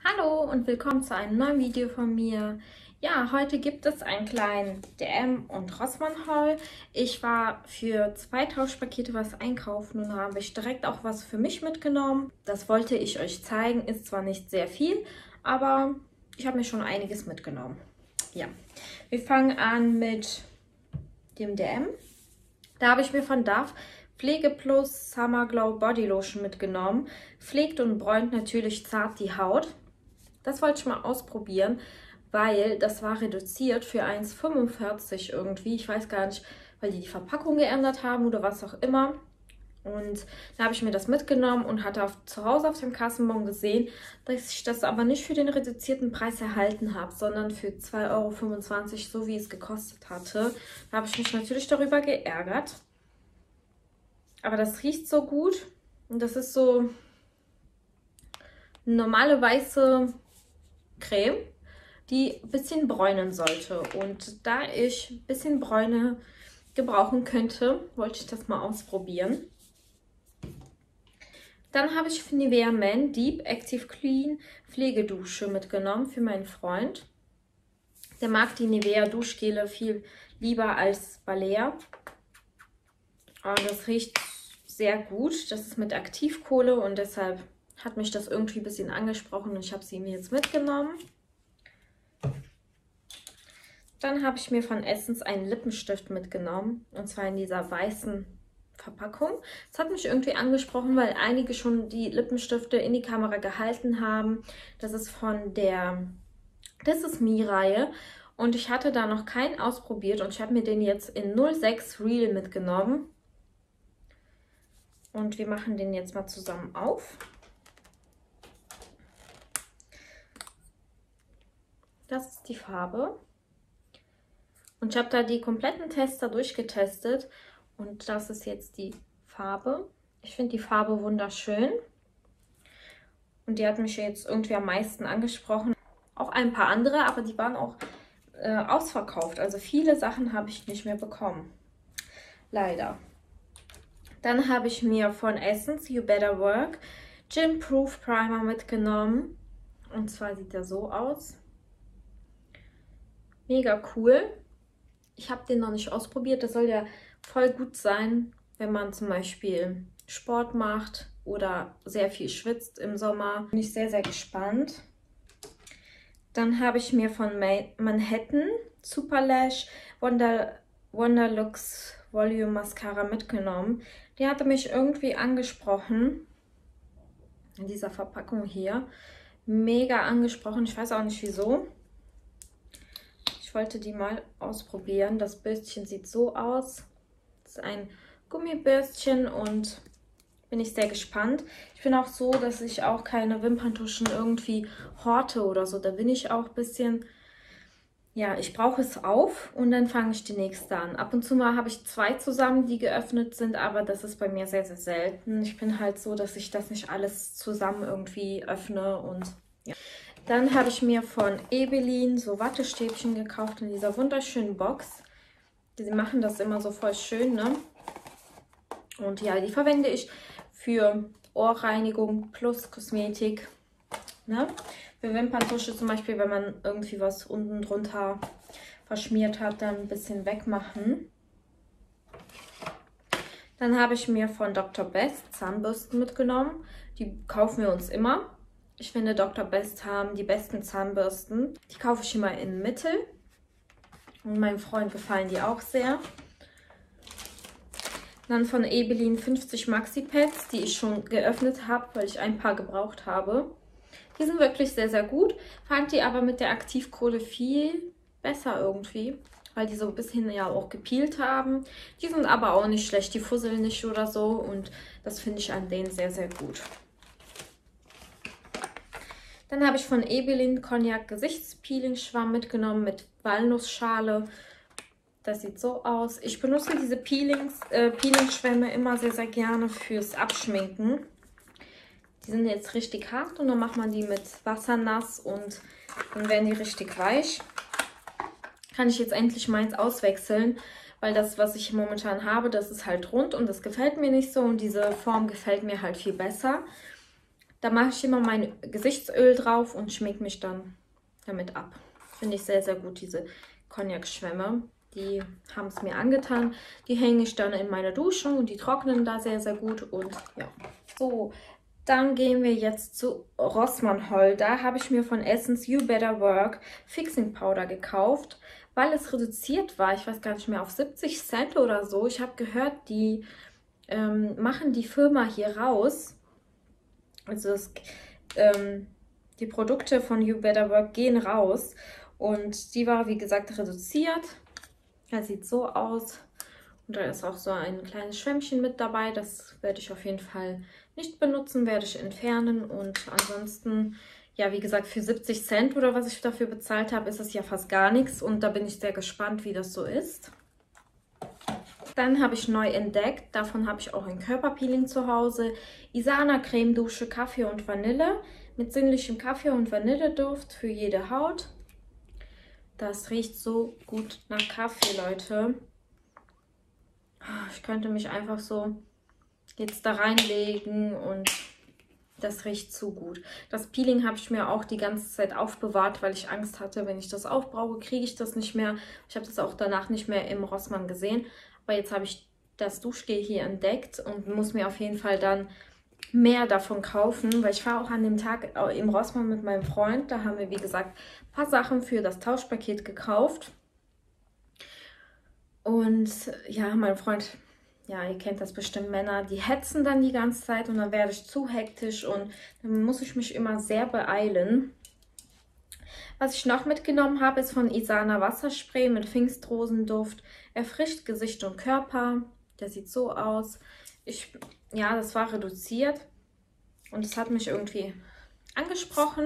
Hallo und willkommen zu einem neuen Video von mir. Ja, heute gibt es einen kleinen DM und Rossmann Haul. Ich war für 2 Tauschpakete was einkaufen und habe ich direkt auch was für mich mitgenommen. Das wollte ich euch zeigen, ist zwar nicht sehr viel, aber ich habe mir schon einiges mitgenommen. Ja, wir fangen an mit dem DM. Da habe ich mir von Dove Pflege Plus Summer Glow Body Lotion mitgenommen. Pflegt und bräunt natürlich zart die Haut. Das wollte ich mal ausprobieren, weil das war reduziert für 1,45 irgendwie. Ich weiß gar nicht, weil die Verpackung geändert haben oder was auch immer. Und da habe ich mir das mitgenommen und hatte zu Hause auf dem Kassenbon gesehen, dass ich das aber nicht für den reduzierten Preis erhalten habe, sondern für 2,25 €, so wie es gekostet hatte. Da habe ich mich natürlich darüber geärgert. Aber das riecht so gut und das ist so eine normale weiße Creme, die ein bisschen bräunen sollte. Und da ich ein bisschen Bräune gebrauchen könnte, wollte ich das mal ausprobieren. Dann habe ich für Nivea Men Deep Active Clean Pflegedusche mitgenommen für meinen Freund. Der mag die Nivea Duschgele viel lieber als Balea. Und das riecht sehr gut. Das ist mit Aktivkohle und deshalb hat mich das irgendwie ein bisschen angesprochen und ich habe sie mir jetzt mitgenommen. Dann habe ich mir von Essence einen Lippenstift mitgenommen und zwar in dieser weißen Verpackung. Das hat mich irgendwie angesprochen, weil einige schon die Lippenstifte in die Kamera gehalten haben. Das ist von der This Is Me-Reihe und ich hatte da noch keinen ausprobiert und ich habe mir den jetzt in 06 Real mitgenommen. Und wir machen den jetzt mal zusammen auf. Das ist die Farbe. Und ich habe da die kompletten Tester durchgetestet. Und das ist jetzt die Farbe. Ich finde die Farbe wunderschön. Und die hat mich jetzt irgendwie am meisten angesprochen. Auch ein paar andere, aber die waren auch ausverkauft. Also viele Sachen habe ich nicht mehr bekommen. Leider. Dann habe ich mir von Essence You Better Work Gym Proof Primer mitgenommen. Und zwar sieht der so aus. Mega cool. Ich habe den noch nicht ausprobiert. Das soll ja voll gut sein, wenn man zum Beispiel Sport macht oder sehr viel schwitzt im Sommer. Bin ich sehr, sehr gespannt. Dann habe ich mir von Manhattan Super Lash Wonderlux Volume Mascara mitgenommen. Die hatte mich irgendwie angesprochen. In dieser Verpackung hier. Mega angesprochen. Ich weiß auch nicht wieso. Ich wollte die mal ausprobieren. Das Bürstchen sieht so aus. Das ist ein Gummibürstchen und bin ich sehr gespannt. Ich bin auch so, dass ich auch keine Wimperntuschen irgendwie horte oder so. Da bin ich auch ein bisschen, ja, ich brauche es auf und dann fange ich die nächste an. Ab und zu mal habe ich 2 zusammen, die geöffnet sind, aber das ist bei mir sehr, sehr selten. Ich bin halt so, dass ich das nicht alles zusammen irgendwie öffne und ja. Dann habe ich mir von Ebelin so Wattestäbchen gekauft in dieser wunderschönen Box. Die machen das immer so voll schön, ne? Und ja, die verwende ich für Ohrreinigung plus Kosmetik, ne? Für Wimperntusche zum Beispiel, wenn man irgendwie was unten drunter verschmiert hat, dann ein bisschen wegmachen. Dann habe ich mir von Dr. Best Zahnbürsten mitgenommen. Die kaufen wir uns immer. Ich finde, Dr. Best haben die besten Zahnbürsten. Die kaufe ich immer in Mittel. Und meinem Freund gefallen die auch sehr. Dann von Ebelin 50 Maxi Pads, die ich schon geöffnet habe, weil ich ein paar gebraucht habe. Die sind wirklich sehr, sehr gut. Fand die aber mit der Aktivkohle viel besser irgendwie, weil die so ein bisschen ja auch gepeelt haben. Die sind aber auch nicht schlecht, die fusseln nicht oder so und das finde ich an denen sehr, sehr gut. Dann habe ich von Ebelin Cognac Gesichtspeeling Schwamm mitgenommen mit Walnussschale. Das sieht so aus. Ich benutze diese Peeling-Schwämme immer sehr, sehr gerne fürs Abschminken. Die sind jetzt richtig hart und dann macht man die mit Wasser nass und dann werden die richtig weich. Kann ich jetzt endlich meins auswechseln, weil das, was ich momentan habe, das ist halt rund und das gefällt mir nicht so und diese Form gefällt mir halt viel besser. Da mache ich immer mein Gesichtsöl drauf und schminke mich dann damit ab. Finde ich sehr, sehr gut, diese Cognac-Schwämme. Die haben es mir angetan. Die hänge ich dann in meine Dusche und die trocknen da sehr, sehr gut. Und ja, so. Dann gehen wir jetzt zu Rossmann Holl. Da habe ich mir von Essence You Better Work Fixing Powder gekauft, weil es reduziert war. Ich weiß gar nicht mehr, auf 70 Cent oder so. Ich habe gehört, die machen die Firma hier raus. Also die Produkte von You Better Work gehen raus. Und die war, wie gesagt, reduziert. Das sieht so aus. Und da ist auch so ein kleines Schwämmchen mit dabei. Das werde ich auf jeden Fall nicht benutzen, werde ich entfernen. Und ansonsten, ja, wie gesagt, für 70 Cent oder was ich dafür bezahlt habe, ist es ja fast gar nichts. Und da bin ich sehr gespannt, wie das so ist. Dann habe ich neu entdeckt, davon habe ich auch ein Körperpeeling zu Hause. Isana Creme Dusche Kaffee und Vanille mit sinnlichem Kaffee- und Vanilleduft für jede Haut. Das riecht so gut nach Kaffee, Leute. Ich könnte mich einfach so jetzt da reinlegen und das riecht so gut. Das Peeling habe ich mir auch die ganze Zeit aufbewahrt, weil ich Angst hatte, wenn ich das aufbrauche, kriege ich das nicht mehr. Ich habe das auch danach nicht mehr im Rossmann gesehen. Aber jetzt habe ich das Duschgel hier entdeckt und muss mir auf jeden Fall dann mehr davon kaufen, weil ich war auch an dem Tag im Rossmann mit meinem Freund. Da haben wir, wie gesagt, ein paar Sachen für das Tauschpaket gekauft. Und ja, mein Freund, ja, ihr kennt das bestimmt, Männer, die hetzen dann die ganze Zeit und dann werde ich zu hektisch und dann muss ich mich immer sehr beeilen. Was ich noch mitgenommen habe, ist von Isana Wasserspray mit Pfingstrosenduft. Erfrischt Gesicht und Körper. Der sieht so aus. Ja, das war reduziert und es hat mich irgendwie angesprochen.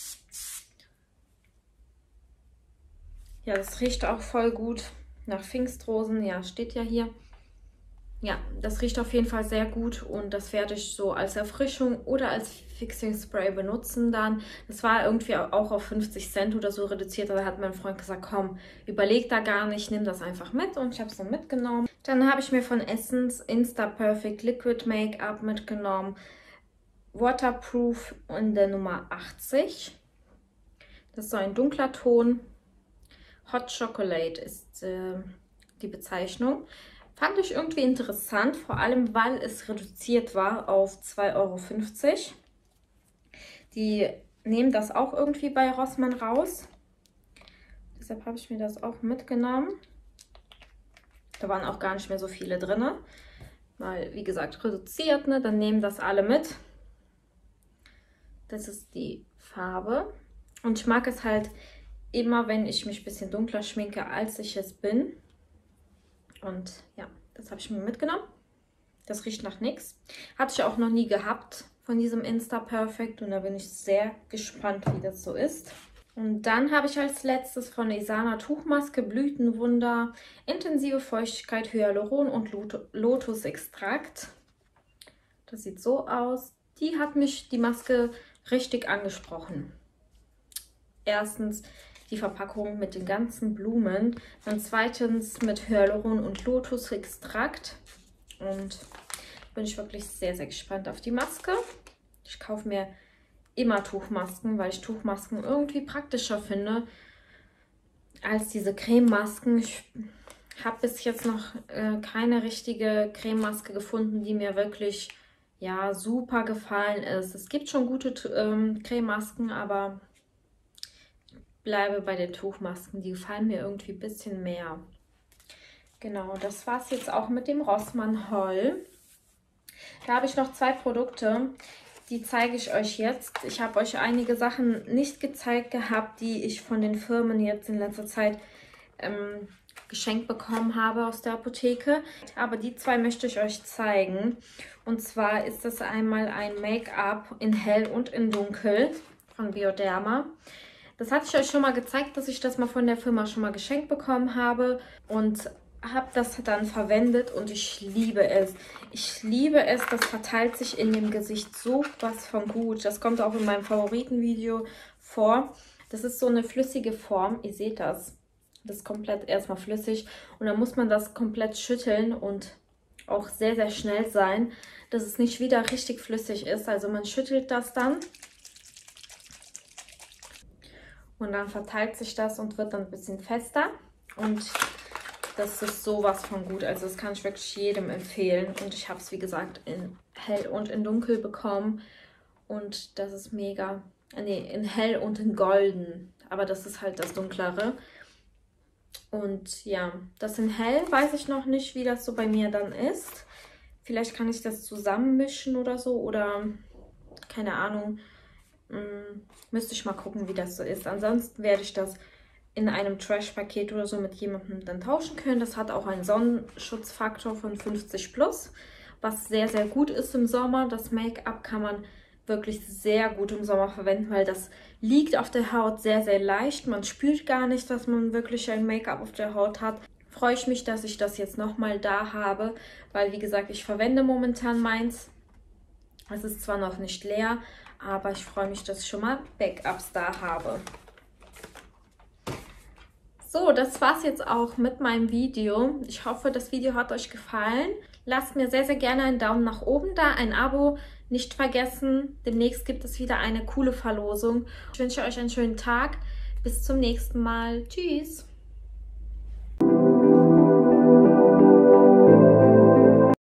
Ja, das riecht auch voll gut nach Pfingstrosen. Ja, steht ja hier. Ja, das riecht auf jeden Fall sehr gut und das werde ich so als Erfrischung oder als Fixing Spray benutzen dann. Das war irgendwie auch auf 50 Cent oder so reduziert. Da hat mein Freund gesagt, komm, überleg da gar nicht, nimm das einfach mit und ich habe es dann mitgenommen. Dann habe ich mir von Essence Insta Perfect Liquid Make-up mitgenommen. Waterproof in der Nummer 80. Das ist so ein dunkler Ton. Hot Chocolate ist die Bezeichnung. Fand ich irgendwie interessant, vor allem weil es reduziert war auf 2,50 Euro. Die nehmen das auch irgendwie bei Rossmann raus. Deshalb habe ich mir das auch mitgenommen. Da waren auch gar nicht mehr so viele drin. Weil, wie gesagt, reduziert, ne? Dann nehmen das alle mit. Das ist die Farbe. Und ich mag es halt immer, wenn ich mich ein bisschen dunkler schminke, als ich es bin. Und ja, das habe ich mir mitgenommen. Das riecht nach nichts. Hatte ich auch noch nie gehabt von diesem Insta Perfect. Und da bin ich sehr gespannt, wie das so ist. Und dann habe ich als letztes von Isana Tuchmaske Blütenwunder, intensive Feuchtigkeit, Hyaluron und Lotusextrakt. Das sieht so aus. Die hat mich, die Maske, richtig angesprochen. Erstens die Verpackung mit den ganzen Blumen. Dann zweitens mit Hyaluron und Lotusextrakt. Und bin ich wirklich sehr, sehr gespannt auf die Maske. Ich kaufe mir immer Tuchmasken, weil ich Tuchmasken irgendwie praktischer finde als diese Crememasken. Ich habe bis jetzt noch keine richtige Crememaske gefunden, die mir wirklich ja, super gefallen ist. Es gibt schon gute Crememasken, aber bleibe bei den Tuchmasken. Die gefallen mir irgendwie ein bisschen mehr. Genau, das war es jetzt auch mit dem Rossmann Holl. Da habe ich noch zwei Produkte, die zeige ich euch jetzt. Ich habe euch einige Sachen nicht gezeigt gehabt, die ich von den Firmen jetzt in letzter Zeit geschenkt bekommen habe aus der Apotheke. Aber die zwei möchte ich euch zeigen. Und zwar ist das einmal ein Make-up in hell und in dunkel von Bioderma. Das hatte ich euch schon mal gezeigt, dass ich das mal von der Firma schon mal geschenkt bekommen habe und habe das dann verwendet und ich liebe es. Ich liebe es, das verteilt sich in dem Gesicht so was von gut. Das kommt auch in meinem Favoritenvideo vor. Das ist so eine flüssige Form, ihr seht das. Das ist komplett erstmal flüssig und dann muss man das komplett schütteln und auch sehr, sehr schnell sein. dass es nicht wieder richtig flüssig ist. Also man schüttelt das dann. Und dann verteilt sich das und wird dann ein bisschen fester. Und das ist sowas von gut. Also das kann ich wirklich jedem empfehlen. Und ich habe es, wie gesagt, in hell und in dunkel bekommen. Und das ist mega. Nee, in hell und in golden. Aber das ist halt das dunklere. Und ja, das in hell weiß ich noch nicht, wie das so bei mir dann ist. Vielleicht kann ich das zusammenmischen oder so. Oder keine Ahnung. Müsste ich mal gucken, wie das so ist. Ansonsten werde ich das in einem Trash-Paket oder so mit jemandem dann tauschen können. Das hat auch einen Sonnenschutzfaktor von 50 plus, was sehr, sehr gut ist im Sommer. Das Make-up kann man wirklich sehr gut im Sommer verwenden, weil das liegt auf der Haut sehr, sehr leicht. Man spürt gar nicht, dass man wirklich ein Make-up auf der Haut hat. Freue ich mich, dass ich das jetzt nochmal da habe, weil wie gesagt, ich verwende momentan meins. Es ist zwar noch nicht leer, aber ich freue mich, dass ich schon mal Backups da habe. So, das war's jetzt auch mit meinem Video. Ich hoffe, das Video hat euch gefallen. Lasst mir sehr, sehr gerne einen Daumen nach oben da, ein Abo nicht vergessen. Demnächst gibt es wieder eine coole Verlosung. Ich wünsche euch einen schönen Tag. Bis zum nächsten Mal. Tschüss.